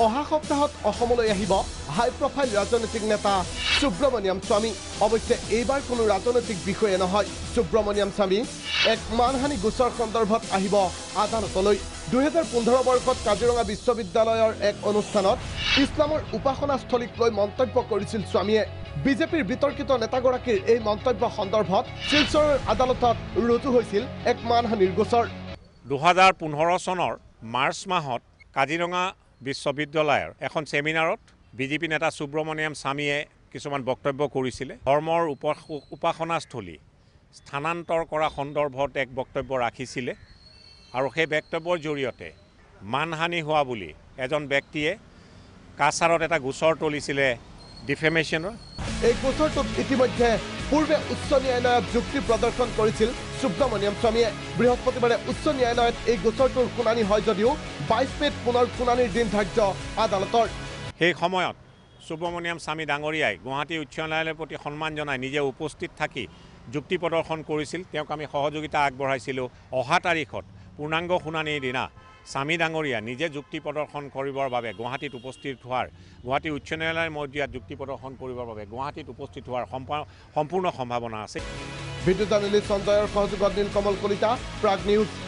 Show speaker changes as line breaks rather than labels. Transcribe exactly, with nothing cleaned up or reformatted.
অহা সপ্তাহত অসমলৈ আহিব হাই প্ৰফাইল ৰাজনৈতিক নেতা সুব্ৰমণিয়াম স্বামী। অৱশ্যে এইবাৰ কোনো ৰাজনৈতিক বিষয়ে নহয়, সুব্ৰমণিয়াম স্বামী এক মানহানি গোচৰ সন্দৰ্ভত আহিব আদালতলৈ। দুহেজাৰ পোন্ধৰ বৰ্ষত কাজিৰঙা বিশ্ববিদ্যালয়ৰ এক অনুষ্ঠানত ইছলামৰ উপাসনাস্থলীক লৈ মন্তব্য কৰিছিল স্বামীয়ে। বিজেপিৰ বিতৰ্কিত নেতাগৰাকীৰ এই মন্তব্য সন্দৰ্ভত শিলচৰৰ আদালতত ৰুজু হৈছিল এক মানহানিৰ গোচৰ।
দুহেজাৰ পোন্ধৰ চনৰ মাৰ্চ মাহত কাজিৰঙা বিশ্ববিদ্যালয়ৰ এখন ছেমিনাৰত বিজেপি নেতা সুব্ৰমণিয়াম স্বামীয়ে কিছুমান বক্তব্য কৰিছিলে। ধৰ্মৰ উপাসনাস্থলী স্থানান্তৰ কৰা সন্দৰ্ভত এক বক্তব্য ৰাখিছিলে আৰু সেই বক্তব্যৰ জৰিয়তে মানহানি হোৱা বুলি এজন ব্যক্তিয়ে কাছাৰত এটা গোচৰ তুলিছিলে ডিফেমেশ্যনৰ।
এই গোচৰটোত ইতিমধ্যে পূৰ্বে উচ্চ ন্যায়ালয়ত যুক্তি প্ৰদৰ্শন কৰিছিল সুব্ৰমণিয়াম স্বামীয়ে। বৃহস্পতিবাৰে উচ্চ ন্যায়ালয়ত এই গোচৰটোৰ শুনানি হয় যদিও বাইছ মে'ত পুনৰ শুনানিৰ দিন ধাৰ্য আদালতৰ।
সেই সময়ত সুব্ৰমণিয়াম স্বামী ডাঙৰীয়াই গুৱাহাটী উচ্চ ন্যায়ালয়ৰ প্ৰতি সন্মান জনাই নিজে উপস্থিত থাকি যুক্তি প্ৰদৰ্শন কৰিছিল। তেওঁক আমি সহযোগিতা আগবঢ়াইছিলোঁ। অহা তাৰিখত পূৰ্ণাংগ শুনানিৰ দিনা স্বামী ডাঙৰীয়া নিজে যুক্তি প্ৰদৰ্শন কৰিবৰ বাবে গুৱাহাটীত উপস্থিত হোৱাৰ, গুৱাহাটী উচ্চ ন্যায়ালয়ৰ মজিয়াত যুক্তি প্ৰদৰ্শন কৰিবৰ বাবে গুৱাহাটীত উপস্থিত হোৱাৰ সম্পূৰ্ণ সম্ভাৱনা আছে।
ভিডিঅ জাৰ্নেলিষ্ট সঞ্জয়ৰ সহযোগত নীলকমল কলিতা, প্ৰাগ নিউজ।